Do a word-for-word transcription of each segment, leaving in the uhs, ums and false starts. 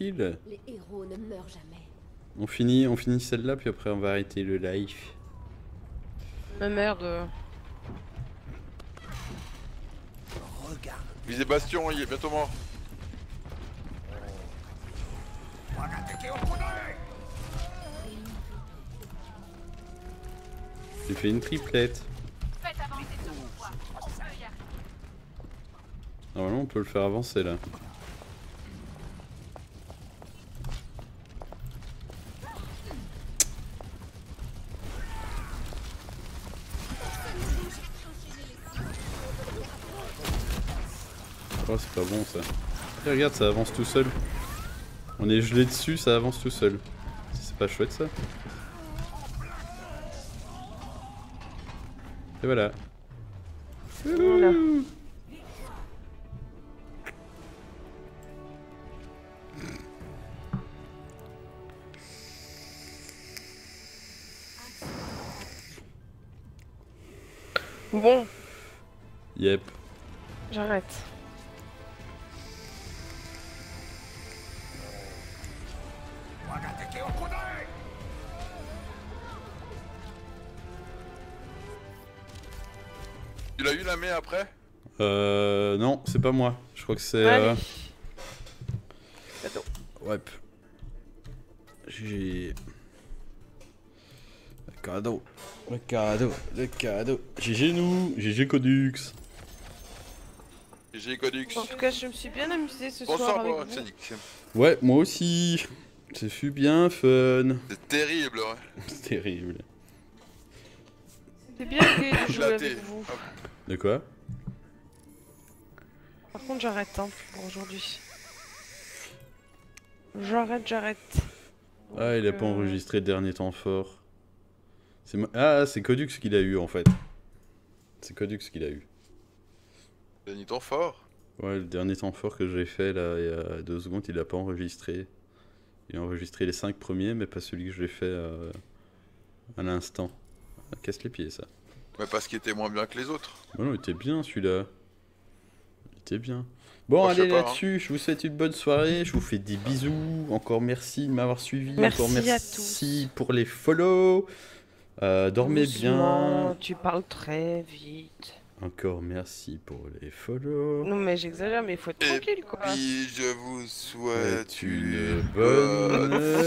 tranquille. Les héros ne meurent jamais. On finit, on finit celle-là, puis après on va arrêter le live. Mais merde. Visez Bastion, il est bientôt mort. J'ai fait une triplette. Normalement on peut le faire avancer là. Oh, c'est pas bon ça. Et regarde, ça avance tout seul. On est gelé dessus, ça avance tout seul. C'est pas chouette ça. Et voilà. Voilà. Bon, Yep. j'arrête. Tu l'as eu la main après? Euh... Non, c'est pas moi. Je crois que c'est... Allez. Euh... Cadeau. Ouais. J'ai... Le cadeau. Le cadeau. Le cadeau. G G nous. G G Codux. G G Codux. En tout cas, je me suis bien amusée ce soir Bonsoir, avec moi, vous. Xenix. Ouais, moi aussi. Ce fut bien fun. C'est terrible, ouais. C'est terrible. C'est bien gai de jouer Éclaté. avec vous. Hop. De quoi? Par contre, j'arrête hein, pour aujourd'hui. J'arrête, j'arrête. Ah, il a Donc, pas euh, enregistré le dernier temps fort. C'est ma- Ah, c'est Codux qu'il a eu en fait. C'est Codux qu'il a eu. Denis ton fort. Ouais, le dernier temps fort que j'ai fait là, il y a deux secondes, il a pas enregistré. Il a enregistré les cinq premiers, mais pas celui que j'ai fait euh, à l'instant. Ah, casse les pieds ça. Mais parce qu'il était moins bien que les autres. Bon, non, il était bien celui-là. Il était bien. Bon, Moi, je sais allez pas, hein. là-dessus, je vous souhaite une bonne soirée, je vous fais des bisous. Encore merci de m'avoir suivi. Merci Encore à merci tous. pour les follow. Euh, dormez doucement, bien. Tu parles très vite. Encore merci pour les follow. Non mais j'exagère, mais il faut être Et tranquille quoi. puis je vous souhaite C'est une une bonne bonne nuit.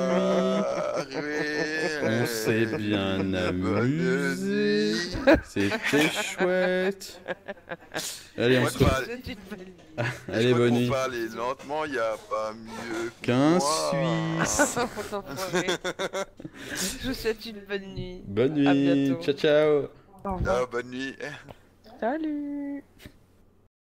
soirée. On s'est bien Bonne amusé. nuit. C'était chouette. Allez, on Moi, se je retrouve. parle- C'est une belle nuit. Allez, je crois bonne qu'on nuit. parler lentement, y a pas mieux Qu'un moi. Suisse. Faut t'enfoirer. Je vous souhaite une bonne nuit. Bonne À nuit. bientôt. Ciao, ciao. Au revoir. Ah, bonne nuit. Salut.